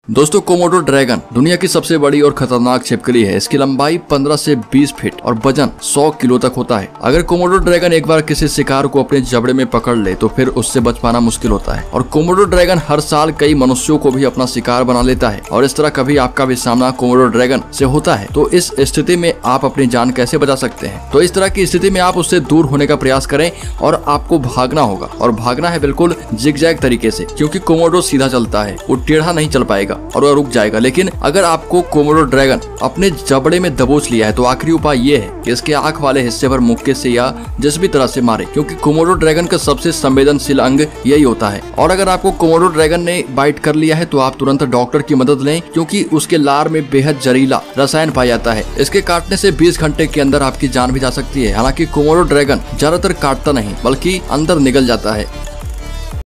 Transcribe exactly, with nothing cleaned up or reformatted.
दोस्तों, Komodo dragon दुनिया की सबसे बड़ी और खतरनाक छिपकली है। इसकी लंबाई पंद्रह से बीस फीट और वजन सौ किलो तक होता है। अगर कोमोडो ड्रैगन एक बार किसी शिकार को अपने जबड़े में पकड़ ले तो फिर उससे बच पाना मुश्किल होता है। और कोमोडो ड्रैगन हर साल कई मनुष्यों को भी अपना शिकार बना लेता है। और इस तरह कभी आपका भी सामना कोमोडो ड्रैगन से होता है तो इस स्थिति में आप अपनी जान कैसे बचा सकते हैं? तो इस तरह की स्थिति में आप उससे दूर होने का प्रयास करें और आपको भागना होगा। और भागना है बिल्कुल जिगजैग तरीके से, क्योंकि कोमोडो सीधा चलता है, वो टेढ़ा नहीं चल पाएगा और वह रुक जाएगा। लेकिन अगर आपको कोमोडो ड्रैगन अपने जबड़े में दबोच लिया है तो आखिरी उपाय ये है कि इसके आंख वाले हिस्से पर मुक्के से या जिस भी तरह से मारे, क्योंकि कोमोडो ड्रैगन का सबसे संवेदनशील अंग यही होता है। और अगर आपको कोमोडो ड्रैगन ने बाइट कर लिया है तो आप तुरंत डॉक्टर की मदद लें, क्योंकि उसके लार में बेहद जहरीला रसायन पाया जाता है। इसके काटने से बीस घंटे के अंदर आपकी जान भी जा सकती है। हालांकि कोमोडो ड्रैगन ज्यादातर काटता नहीं बल्कि अंदर निगल जाता है।